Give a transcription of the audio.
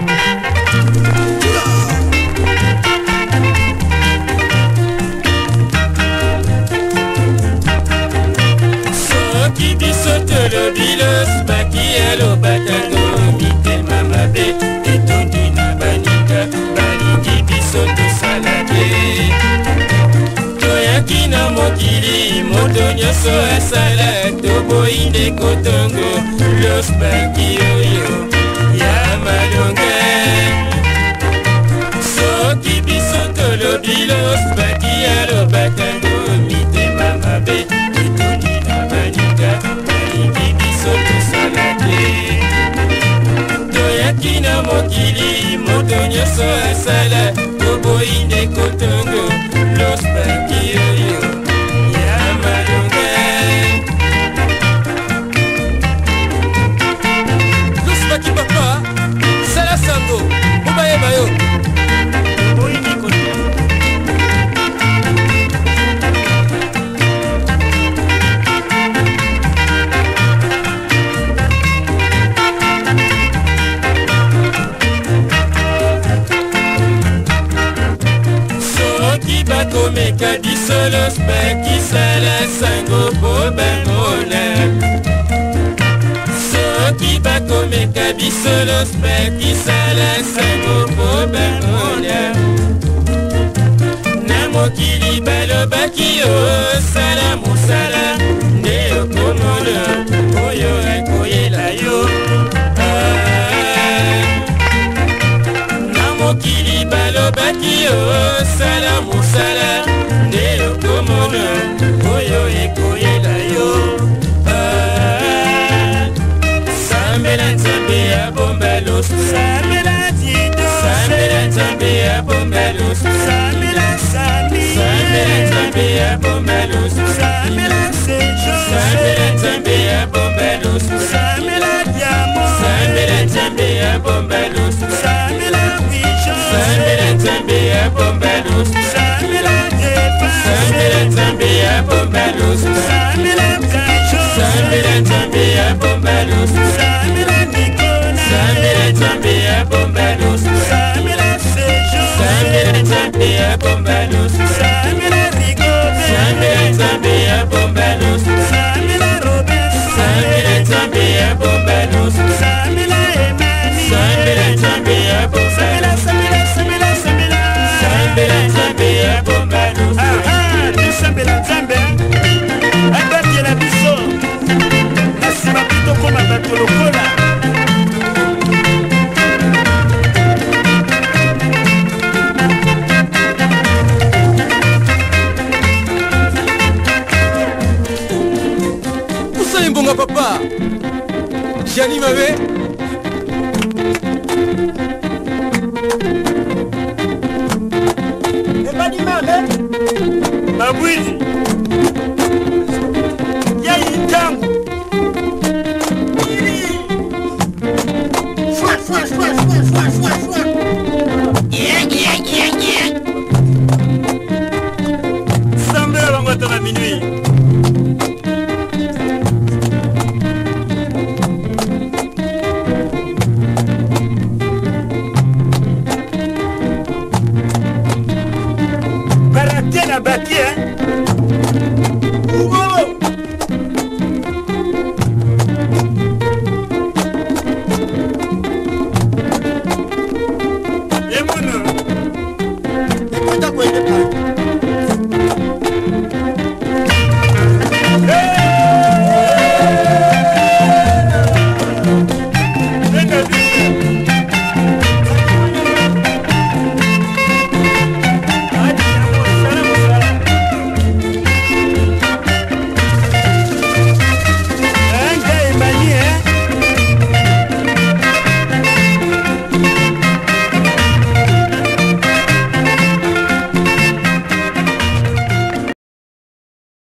Soki biso tolobilos bakielo batando mitema mabe etondi na baninga balingi biso tosalade toyaki na mokili moto nyonso asala toboyi nde kotongo los baki oyo ya malonga soki biso tolobilos bakielo batando mitema mabe etondi na baninga balingi biso tosalade toyaki na mokili moto nyonso asala toboyi nde kotongo los baki oyo ya malonga los baki papa sala sango obayeba yo toboyi nde kotongo bakomeka biso los bakisala sango po bamona soki bakomeka biso los bakisala sango po bamona na mokili balobaki osala mosala nde okomona oyo ekoyela yo na mokili balobaki osala mosala nde okomona oyo ekoyela yo sambela nzambe abomba loso sambela tido sambela nzambe abomba loso sambela sami sambela nzambe abomba loso sambela sejo sambela nzambe abomba loso sambela diamo sambela nzambe abomba loso sambela wijo sambela nzambe abomba loso sambela defa sambela nzambe abomba loso sambela kajo sambela nzambe abomba loso sambela nikona sambela nzambe abomba loso sambela sejo sambela nzambe abomba loso sambela rigobe sambela nzambe abomba loso sambela robes sambela nzambe abomba loso sambela emani sambela nzambe abomba sambela sambela sambela sambela nzambe abomba loso sambela nzambe abatela biso nasima bitokoma bato lokola usali mbonga papa jani mabe ebadi mabe babwili yayi ntangu iri fwa